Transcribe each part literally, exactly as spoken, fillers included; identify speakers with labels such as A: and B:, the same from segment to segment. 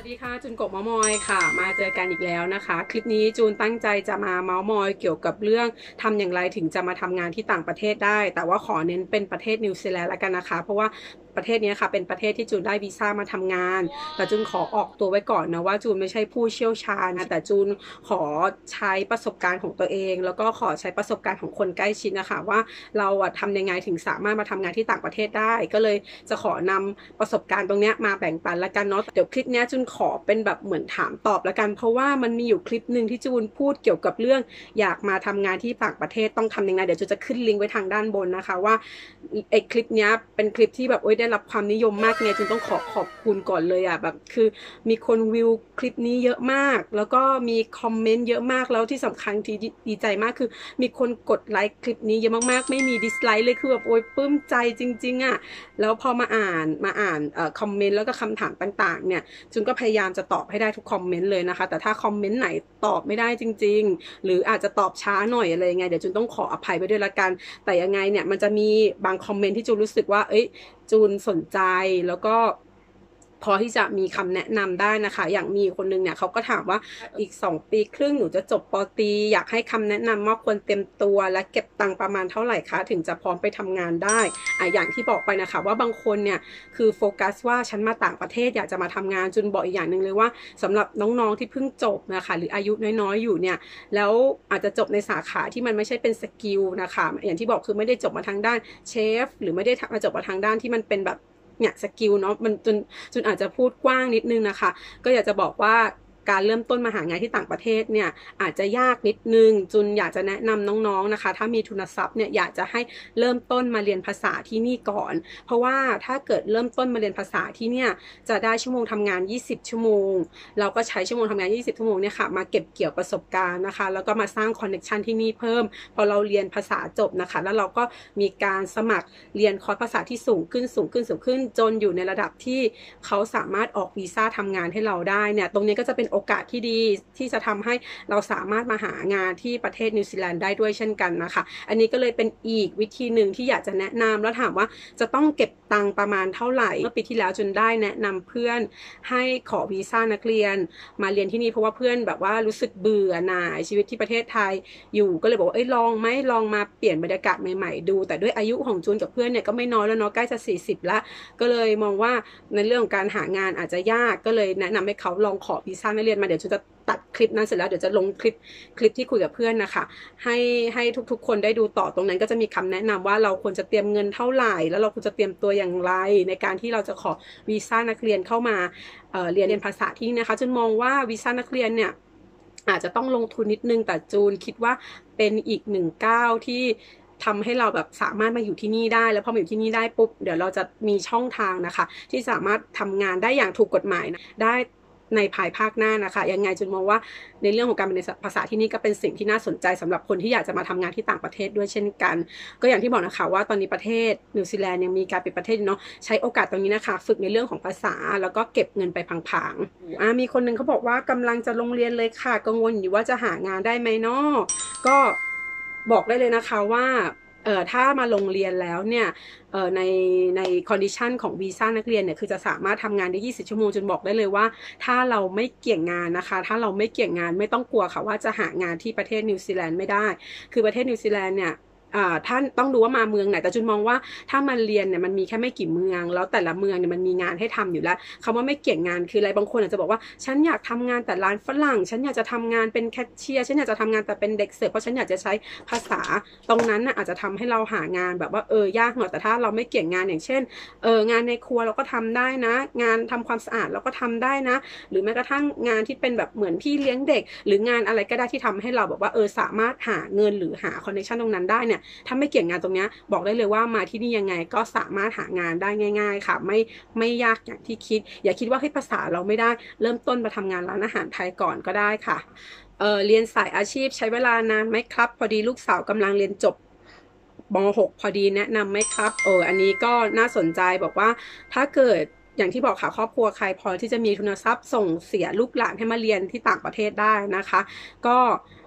A: สวัสดีค่ะจูนกบเมามอยค่ะมาเจอกันอีกแล้วนะคะคลิปนี้จูนตั้งใจจะมาเมาส์มอยเกี่ยวกับเรื่องทำอย่างไรถึงจะมาทำงานที่ต่างประเทศได้แต่ว่าขอเน้นเป็นประเทศนิวซีแลนด์แล้วกันนะคะเพราะว่าประเทศนี้ค่ะเป็นประเทศที่จูนได้วีซ่ามาทำงานแต่จูนขอออกตัวไว้ก่อนนะว่าจูนไม่ใช่ผู้เชี่ยวชาญนะแต่จูนขอใช้ประสบการณ์ของตัวเองแล้วก็ขอใช้ประสบการณ์ของคนใกล้ชิดนะคะว่าเราอะทำยังไงถึงสามารถมาทำงานที่ต่างประเทศได้ก็เลยจะขอนำประสบการณ์ตรงนี้มาแบ่งปันละกันเนาะเดี๋ยวคลิปนี้จูนขอเป็นแบบเหมือนถามตอบละกันเพราะว่ามันมีอยู่คลิปหนึ่งที่จูนพูดเกี่ยวกับเรื่องอยากมาทำงานที่ต่างประเทศต้องทำยังไงเดี๋ยวจูนจะขึ้นลิงก์ไว้ทางด้านบนนะคะว่าไอ้คลิปนี้เป็นคลิปที่แบบโอ๊ยได้รับความนิยมมากไงจูนต้องขอขอบคุณก่อนเลยอ่ะแบบคือมีคนวิวคลิปนี้เยอะมากแล้วก็มีคอมเมนต์เยอะมากแล้วที่สำคัญที่ดีใจมากคือมีคนกดไลค์คลิปนี้เยอะมากๆไม่มีดิสไลค์เลยคือแบบโอ๊ยปลื้มใจจริงๆอ่ะแล้วพอมาอ่านมาอ่านเอ่อคอมเมนต์แล้วก็คำถามต่างๆเนี่ยจูนก็พยายามจะตอบให้ได้ทุกคอมเมนต์เลยนะคะแต่ถ้าคอมเมนต์ไหนตอบไม่ได้จริงๆหรืออาจจะตอบช้าหน่อยอะไรไงเดี๋ยวจูนต้องขออภัยไปด้วยละกันแต่ยังไงเนี่ยมันจะมีบางคอมเมนต์ที่จูนรู้สึกว่าเอ้ยจูนสนใจแล้วก็พอที่จะมีคำแนะนำได้นะคะอย่างมีคนนึงเนี่ยเขาก็ถามว่าอีกสองปีครึ่งหนูจะจบป.ตรีอยากให้คำแนะนำว่าควรเตรียมตัวและเก็บตังค์ประมาณเท่าไหร่คะถึงจะพร้อมไปทำงานได้อ่ะอย่างที่บอกไปนะคะว่าบางคนเนี่ยคือโฟกัสว่าฉันมาต่างประเทศอยากจะมาทำงานจุนบอกอีกอย่างหนึ่งเลยว่าสำหรับน้องๆที่เพิ่งจบนะคะหรืออายุน้อยๆอยู่เนี่ยแล้วอาจจะจบในสาขาที่มันไม่ใช่เป็นสกิลนะคะอย่างที่บอกคือไม่ได้จบมาทางด้านเชฟหรือไม่ได้มาจบมาทางด้านที่มันเป็นแบบเนี่ยสกิลเนาะมันจนจนอาจจะพูดกว้างนิดนึงนะคะก็อยากจะบอกว่าการเริ่มต้นมาหางานที่ต่างประเทศเนี่ยอาจจะยากนิดนึงจุนอยากจะแนะนำน้องๆนะคะถ้ามีทุนทรัพย์เนี่ยอยากจะให้เริ่มต้นมาเรียนภาษาที่นี่ก่อนเพราะว่าถ้าเกิดเริ่มต้นมาเรียนภาษาที่เนี่ยจะได้ชั่วโมงทำงานยี่สิบชั่วโมงเราก็ใช้ชั่วโมงทำงานยี่สิบชั่วโมงเนี่ยค่ะมาเก็บเกี่ยวประสบการณ์นะคะแล้วก็มาสร้างคอนเนคชันที่นี่เพิ่มพอเราเรียนภาษาจบนะคะแล้วเราก็มีการสมัครเรียนคอร์สภาษาที่สูงขึ้นสูงขึ้นสูงขึ้นจนอยู่ในระดับที่เขาสามารถออกวีซ่าทำงานให้เราได้เนี่ยตรงนี้ก็จะเป็นโอกาสที่ดีที่จะทำให้เราสามารถมาหางานที่ประเทศนิวซีแลนด์ได้ด้วยเช่นกันนะคะอันนี้ก็เลยเป็นอีกวิธีหนึ่งที่อยากจะแนะนำแล้วถามว่าจะต้องเก็บตังค์ประมาณเท่าไหร่เมื่อปีที่แล้วจนได้แนะนำเพื่อนให้ขอวีซ่านักเรียนมาเรียนที่นี่เพราะว่าเพื่อนแบบว่ารู้สึกเบื่อหน่ายชีวิตที่ประเทศไทยอยู่ก็เลยบอกว่าเอ้ยลองไหมลองมาเปลี่ยนบรรยากาศใหม่ๆดูแต่ด้วยอายุของจูนกับเพื่อนเนี่ยก็ไม่น้อยแล้วเนาะใกล้จะสี่สิบแล้วก็เลยมองว่าในเรื่องของการหางานอาจจะยากก็เลยแนะนำให้เขาลองขอวีซ่านักเรียนมาเดี๋ยวจูนจะตัดคลิปนั้นเสร็จแล้วเดี๋ยวจะลงคลิปคลิปที่คุยกับเพื่อนนะคะให้ให้ทุกๆคนได้ดูต่อตรงนั้นก็จะมีคำแนะนำว่าเราควรจะเตรียมเงินเท่าไหร่แล้วเราควรจะเตรียมตัวอย่างไรในการที่เราจะขอวีซ่านักเรียนเข้ามา เอ่อ เรียนเรียนภาษาที่นี่นะคะจนมองว่าวีซ่านักเรียนเนี่ยอาจจะต้องลงทุนนิดนึงแต่จูนคิดว่าเป็นอีกหนึ่งก้าวที่ทำให้เราแบบสามารถมาอยู่ที่นี่ได้แล้วพอมาอยู่ที่นี่ได้ปุ๊บเดี๋ยวเราจะมีช่องทางนะคะที่สามารถทำงานได้อย่างถูกกฎหมายนะได้ในภายภาคหน้านะคะยังไงจุนมองว่าในเรื่องของการเรียนภาษาที่นี่ก็เป็นสิ่งที่น่าสนใจสำหรับคนที่อยากจะมาทำงานที่ต่างประเทศด้วยเช่นกันก็อย่างที่บอกนะคะว่าตอนนี้ประเทศนิวซีแลนด์ยังมีการเป็นประเทศเนาะใช้โอกาสตรงนี้นะคะฝึกในเรื่องของภาษาแล้วก็เก็บเงินไปพังๆอ่ามีคนนึงเขาบอกว่ากำลังจะลงเรียนเลยค่ะกังวลอยู่ว่าจะหางานได้ไหมเนาะก็บอกได้เลยนะคะว่าเอ่อถ้ามาลงเรียนแล้วเนี่ยเอ่อในในคอนดิชันของวีซ่านักเรียนเนี่ยคือจะสามารถทำงานได้ยี่สิบชั่วโมงจนบอกได้เลยว่าถ้าเราไม่เกี่ยงงานนะคะถ้าเราไม่เกี่ยงงานไม่ต้องกลัวค่ะว่าจะหางานที่ประเทศนิวซีแลนด์ไม่ได้คือประเทศนิวซีแลนด์เนี่ยท่านต้องดูว่ามาเมืองไหนแต่จุนมองว่าถ้ามันเรียนเนี่ยมันมีแค่ไม่กี่เมืองแล้วแต่ละเมืองเนี่ยมันมีงานให้ทำอยู่แล้วคำว่าไม่เกี่ยงงานคืออะไรบางคนอาจจะบอกว่าฉันอยากทำงานแต่ร้านฝรั่งฉันอยากจะทำงานเป็นแคชเชียร์ฉันอยากจะทำงานแต่เป็นเด็กเสิร์ฟเพราะฉันอยากจะใช้ภาษาตรงนั้นน่ะอาจจะทำให้เราหางานแบบว่าเออยากหน่อยแต่ถ้าเราไม่เกี่ยงงานอย่างเช่นเอองานในครัวเราก็ทำได้นะงานทำความสะอาดเราก็ทำได้นะหรือแม้กระทั่งงานที่เป็นแบบเหมือนพี่เลี้ยงเด็กหรืองานอะไรก็ได้ที่ทำให้เราแบบว่าเออสามารถหาเงินหรือหาคอนเนคชั่นตรงนั้นได้เนี่ยถ้าไม่เกี่ยงงานตรงนี้บอกได้เลยว่ามาที่นี่ยังไงก็สามารถหางานได้ง่ายๆค่ะไม่ไม่ยากอย่างที่คิดอย่าคิดว่าให้ภาษาเราไม่ได้เริ่มต้นมาทำงานร้านอาหารไทยก่อนก็ได้ค่ะเออเรียนสายอาชีพใช้เวลานานไหมครับพอดีลูกสาวกำลังเรียนจบม หก พอดีแนะนำไหมครับเอออันนี้ก็น่าสนใจบอกว่าถ้าเกิดอย่างที่บอกค่ะครอบครัวใครพอที่จะมีทุนทรัพย์ส่งเสียลูกหลานให้มาเรียนที่ต่างประเทศได้นะคะก็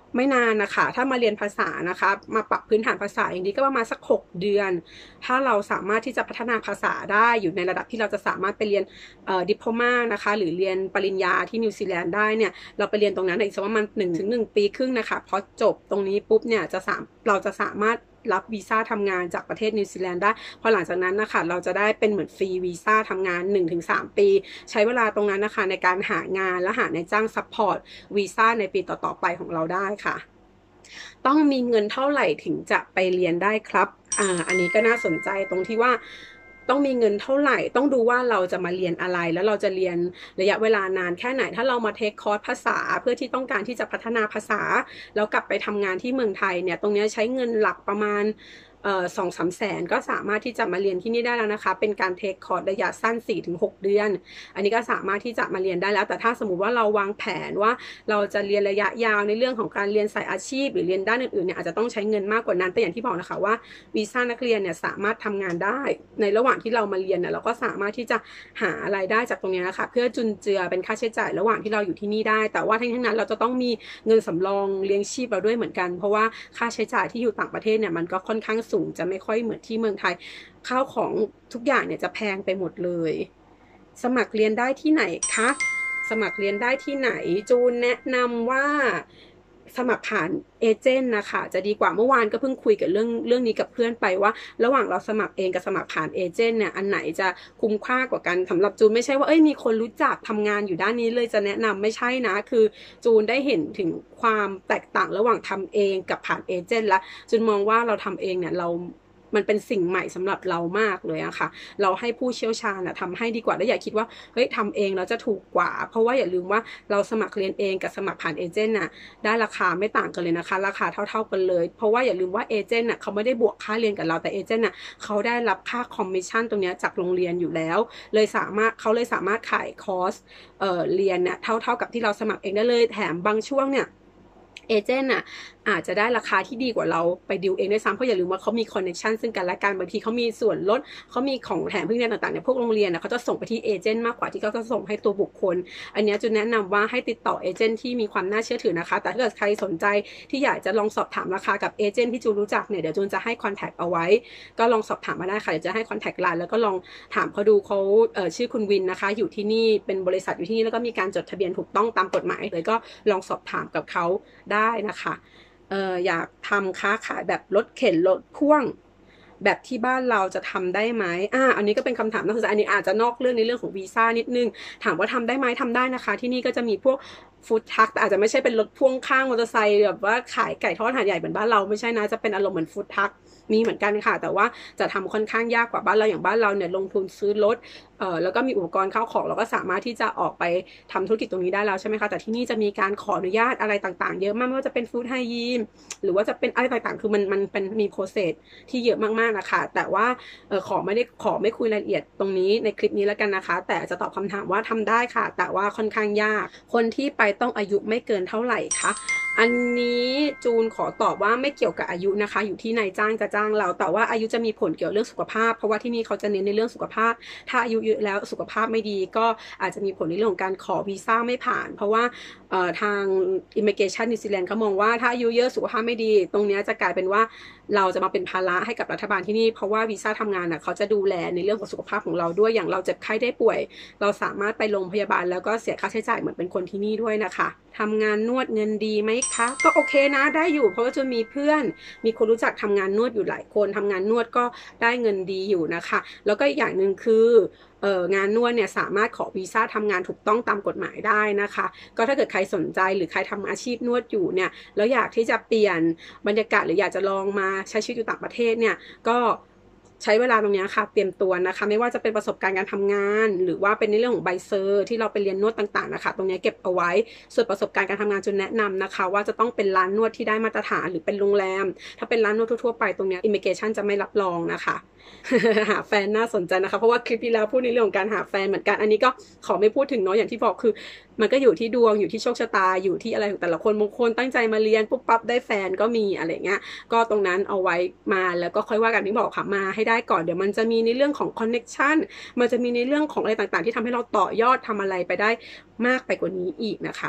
A: ไม่นานนะคะถ้ามาเรียนภาษานะคะมาปรับพื้นฐานภาษาอย่างดีก็ประมาณสักหกเดือนถ้าเราสามารถที่จะพัฒนาภาษาได้อยู่ในระดับที่เราจะสามารถไปเรียนเอ่อดิโพมานะคะหรือเรียนปริญญาที่นิวซีแลนด์ได้เนี่ยเราไปเรียนตรงนั้นอีกสักประมาณหนึ่งถึงหนึ่งปีครึ่งนะคะพอจบตรงนี้ปุ๊บเนี่ยจะสามเราจะสามารถรับวีซ่าทำงานจากประเทศนิวซีแลนด์ได้พอหลังจากนั้นนะคะเราจะได้เป็นเหมือนฟรีวีซ่าทำงาน หนึ่งถึงสาม ปีใช้เวลาตรงนั้นนะคะในการหางานและหานายจ้างซัพพอร์ตวีซ่าในปีต่อๆไปของเราได้ค่ะต้องมีเงินเท่าไหร่ถึงจะไปเรียนได้ครับอ่าอันนี้ก็น่าสนใจตรงที่ว่าต้องมีเงินเท่าไหร่ต้องดูว่าเราจะมาเรียนอะไรแล้วเราจะเรียนระยะเวลานานแค่ไหนถ้าเรามาเทคคอร์สภาษาเพื่อที่ต้องการที่จะพัฒนาภาษาแล้วกลับไปทำงานที่เมืองไทยเนี่ยตรงนี้ใช้เงินหลักประมาณเอ่อสองสามแสนก็สามารถที่จะมาเรียนที่นี่ได้แล้วนะคะเป็นการเทคคอร์สระยะสั้น สี่ถึงหก เดือนอันนี้ก็สามารถที่จะมาเรียนได้แล้วแต่ถ้าสมมุติว่าเราวางแผนว่าเราจะเรียนระยะยาวในเรื่องของการเรียนสายอาชีพหรือเรียนด้านอื่นๆเนี่ยอาจจะต้องใช้เงินมากกว่านั้นแต่อย่างที่บอกนะคะว่าวีซ่านักเรียนเนี่ยสามารถทำงานได้ในระหว่างที่เรามาเรียนเนี่ยเราก็สามารถที่จะหารายได้จากตรงนี้นะคะเพื่อจุนเจือเป็นค่าใช้จ่ายระหว่างที่เราอยู่ที่นี่ได้แต่ว่าทั้งนี้ทั้งนั้นเราจะต้องมีเงินสำรองเลี้ยงชีพเราด้วยเหมือนกันเพราะว่าค่าใช้จ่ายที่อยู่ต่างประเทศเนี่ยมันก็ค่อนข้างสูงจะไม่ค่อยเหมือนที่เมืองไทยข้าวของทุกอย่างเนี่ยจะแพงไปหมดเลยสมัครเรียนได้ที่ไหนคะสมัครเรียนได้ที่ไหนจูนแนะนำว่าสมัครผ่านเอเจนต์นะคะจะดีกว่าเมื่อวานก็เพิ่งคุยกับเรื่องเรื่องนี้กับเพื่อนไปว่าระหว่างเราสมัครเองกับสมัครผ่านเอเจนต์เนี่ยอันไหนจะคุ้มค่ากว่ากันสำหรับจูนไม่ใช่ว่าเอ้ยมีคนรู้จักทำงานอยู่ด้านนี้เลยจะแนะนำไม่ใช่นะคือจูนได้เห็นถึงความแตกต่างระหว่างทำเองกับผ่านเอเจนต์และจูนมองว่าเราทำเองเนี่ยเรามันเป็นสิ่งใหม่สำหรับเรามากเลยอะค่ะเราให้ผู้เชี่ยวชาญทำให้ดีกว่าและอย่าคิดว่าเฮ้ยทำเองแล้วจะถูกกว่าเพราะว่าอย่าลืมว่าเราสมัครเรียนเองกับสมัครผ่านเอเจนต์น่ะได้ราคาไม่ต่างกันเลยนะคะราคาเท่าๆกันเลยเพราะว่าอย่าลืมว่าเอเจนต์น่ะเขาไม่ได้บวกค่าเรียนกับเราแต่เอเจนต์น่ะเขาได้รับค่าคอมมิชชั่นตรงนี้จากโรงเรียนอยู่แล้วเลยสามารถเขาเลยสามารถขายคอร์สเอ่อเรียนเนี่ยเท่าๆกับที่เราสมัครเองได้เลยแถมบางช่วงเนี่ยเอเจนต์อ่ะอาจจะได้ราคาที่ดีกว่าเราไปดิวเองด้วยซ้ำเพราะอย่าลืมว่าเขามีคอนเนคชั่นซึ่งกันและกันบางทีเขามีส่วนลดเขามีของแถมพวกนี้ต่างๆเนี่ยพวกโรงเรียนนะเขาจะส่งไปที่เอเจนต์มากกว่าที่เขาจะส่งให้ตัวบุคคลอันนี้จุนแนะนำว่าให้ติดต่อเอเจนต์ที่มีความน่าเชื่อถือนะคะแต่ถ้าเกิดใครสนใจที่อยากจะลองสอบถามราคากับเอเจนต์ที่จูนรู้จักเนี่ยเดี๋ยวจูนจะให้คอนแทคเอาไว้ก็ลองสอบถามมาได้ค่ะเดี๋ยวจะให้คอนแทคไลน์แล้วก็ลองถามเขาดูเขาเอ่อชื่อคุณวินนะคะอยู่ที่นี่เป็นบริษัทอยู่ที่นี่แล้วก็มีการจดทะเบียนถูกต้องตามกฎหมายเลยก็ลองสอบถามกับเขาได้นะคะเอออยากทำค้าขายแบบรถเข็นรถพ่วงแบบที่บ้านเราจะทำได้ไหมอ่าอันนี้ก็เป็นคำถามน่าสนใจอันนี้อาจจะนอกเรื่องในเรื่องของวีซ่านิดนึงถามว่าทำได้ไหมทำได้นะคะที่นี่ก็จะมีพวกฟู้ดทรัคแต่อาจจะไม่ใช่เป็นรถพ่วงข้างมอเตอร์ไซค์แบบว่าขายไก่ทอดหาดใหญ่เหมือนบ้านเราไม่ใช่นะจะเป็นอารมณ์เหมือนฟู้ดทรัคมีเหมือนกันค่ะแต่ว่าจะทำค่อนข้างยากกว่าบ้านเราอย่างบ้านเราเนี่ยลงทุนซื้อรถเอ่อแล้วก็มีอุปกรณ์ข้าวของเราก็สามารถที่จะออกไปทำธุรกิจตรงนี้ได้แล้วใช่ไหมคะแต่ที่นี่จะมีการขออนุญาตอะไรต่างๆเยอะมากไม่ว่าจะเป็นฟู้ดไฮยีนหรือว่าจะเป็นอะไรต่างๆคือมันมันเป็นมีโปรเซสที่เยอะมากๆนะคะแต่ว่าเออขอไม่ได้ขอไม่คุยรายละเอียดตรงนี้ในคลิปนี้แล้วกันนะคะแต่จะตอบคำถามว่าทำได้ค่ะแต่ว่าค่อนข้างยากคนที่ไปต้องอายุไม่เกินเท่าไหร่คะอันนี้จูนขอตอบว่าไม่เกี่ยวกับอายุนะคะอยู่ที่นายจ้างจะจ้างเราแต่ว่าอายุจะมีผลเกี่ยวเรื่องสุขภาพเพราะว่าที่นี่เขาจะเน้นในเรื่องสุขภาพถ้าอายุเยอะแล้วสุขภาพไม่ดีก็อาจจะมีผลในเรื่องของการขอวีซ่าไม่ผ่านเพราะว่าทาง Immigration New Zealand เขามองว่าถ้าอายุเยอะสุขภาพไม่ดีตรงนี้จะกลายเป็นว่าเราจะมาเป็นภาระให้กับรัฐบาลที่นี่เพราะว่าวีซ่าทำงานน่ะเขาจะดูแลในเรื่องของสุขภาพของเราด้วยอย่างเราเจ็บไข้ได้ป่วยเราสามารถไปโรงพยาบาลแล้วก็เสียค่าใช้จ่ายเหมือนเป็นคนที่นี่ด้วยนะคะทำงานนวดเงินดีไหมคะก็โอเคนะได้อยู่เพราะว่าจะมีเพื่อนมีคนรู้จักทำงานนวดอยู่หลายคนทำงานนวดก็ได้เงินดีอยู่นะคะแล้วก็อีกอย่างหนึ่งคือเอ่องานนวดเนี่ยสามารถขอวีซ่าทำงานถูกต้องตามกฎหมายได้นะคะก็ถ้าเกิดใครสนใจหรือใครทำอาชีพนวดอยู่เนี่ยแล้วอยากที่จะเปลี่ยนบรรยากาศหรืออยากจะลองมาใช้ชีวิตอยู่ต่างประเทศเนี่ยก็ใช้เวลาตรงนี้ค่ะเตรียมตัวนะคะไม่ว่าจะเป็นประสบการณ์การทำงานหรือว่าเป็นในเรื่องของใบเซอร์ที่เราไปเรียนนวดต่างๆนะคะตรงนี้เก็บเอาไว้ส่วนประสบการณ์การทำงานจนแนะนำนะคะว่าจะต้องเป็นร้านนวดที่ได้มาตรฐานหรือเป็นโรงแรมถ้าเป็นร้านนวดทั่วๆไปตรงนี้ Immigration จะไม่รับรองนะคะหาแฟนน่าสนใจนะคะเพราะว่าคลิปที่แล้วพูดในเรื่องของการหาแฟนเหมือนกันอันนี้ก็ขอไม่พูดถึงเนาะอย่างที่บอกคือมันก็อยู่ที่ดวงอยู่ที่โชคชะตาอยู่ที่อะไรของแต่ละคนบางคนตั้งใจมาเรียนปุ๊บปั๊บได้แฟนก็มีอะไรเงี้ยก็ตรงนั้นเอาไว้มาแล้วก็ค่อยว่ากันที่บอกค่ะมาให้ได้ก่อนเดี๋ยวมันจะมีในเรื่องของคอนเน็กชันมันจะมีในเรื่องของอะไรต่างๆที่ทำให้เราต่อยอดทำอะไรไปได้มากไปกว่านี้อีกนะคะ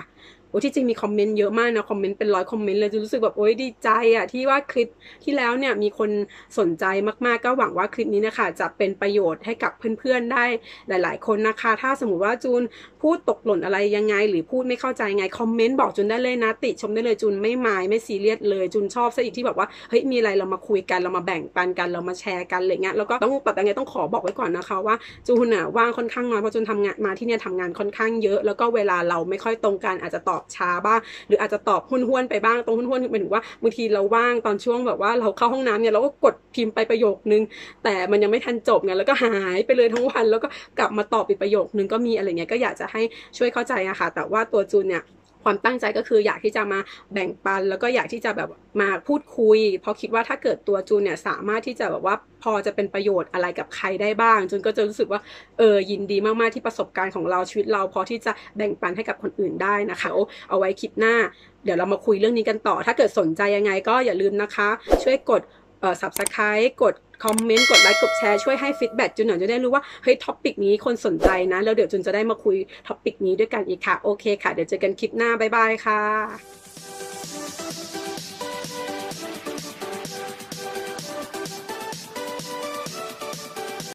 A: โอ้ที่จริงมีคอมเมนต์เยอะมากนะคอมเมนต์เป็นร้อยคอมเมนต์เลยจูนรู้สึกแบบโอ๊ยดีใจอ่ะที่ว่าคลิปที่แล้วเนี่ยมีคนสนใจมากๆก็หวังว่าคลิปนี้นะคะจะเป็นประโยชน์ให้กับเพื่อนๆได้หลายๆคนนะคะถ้าสมมุติว่าจูนพูดตกหล่นอะไรยังไงหรือพูดไม่เข้าใจไงคอมเมนต์บอกจูนได้เลยนะติชมได้เลยจูนไม่มายไม่ซีเรียสเลยจูนชอบซะอีกที่แบบว่าเฮ้ยมีอะไรเรามาคุยกันเรามาแบ่งปันกันเรามาแชร์กันอะไรเงี้ยแล้วก็ต้องแบบยังไงต้องขอบอกไว้ก่อนนะคะว่าจูนอ่ะว่างค่อนข้างน้อยเพราะจูนทำงานมาที่เนี่ยทำงานค่อนข้างเยอะแล้วก็เวลาเราไม่ค่อยตรงกันอาจจะตอบช้าบ้างหรืออาจจะตอบห้วนๆไปบ้างตรงห้วนๆหมายถึงว่าบางทีเราว่างตอนช่วงแบบว่าเราเข้าห้องน้ำเนี่ยเราก็กดพิมพ์ไปประโยคนึงแต่มันยังไม่ทันจบไงแล้วก็หายไปเลยทั้งวันแล้วก็กลับมาตอบอีกประโยคนึงก็มีอะไรเงี้ยก็อยากจะให้ช่วยเข้าใจอะค่ะแต่ว่าตัวจูนเนี่ยความตั้งใจก็คืออยากที่จะมาแบ่งปันแล้วก็อยากที่จะแบบมาพูดคุยเพราะคิดว่าถ้าเกิดตัวจูนเนี่ยสามารถที่จะแบบว่าพอจะเป็นประโยชน์อะไรกับใครได้บ้างจูนก็จะรู้สึกว่าเออยินดีมากๆที่ประสบการณ์ของเราชีวิตเราพอที่จะแบ่งปันให้กับคนอื่นได้นะคะเอาไว้คลิปหน้าเดี๋ยวเรามาคุยเรื่องนี้กันต่อถ้าเกิดสนใจยังไงก็อย่าลืมนะคะช่วยกดเอ่อ ซับสไครบ์ กดคอมเมนต์กดไลค์กดแชร์ช่วยให้ฟีดแบ็กจูนหน่อยจะได้รู้ว่าเฮ้ยท็อปิกนี้คนสนใจนะแล้วเดี๋ยวจูนจะได้มาคุยท็อปิกนี้ด้วยกันอีกค่ะโอเคค่ะเดี๋ยวเจอกันคลิปหน้าบ๊ายบายค่ะ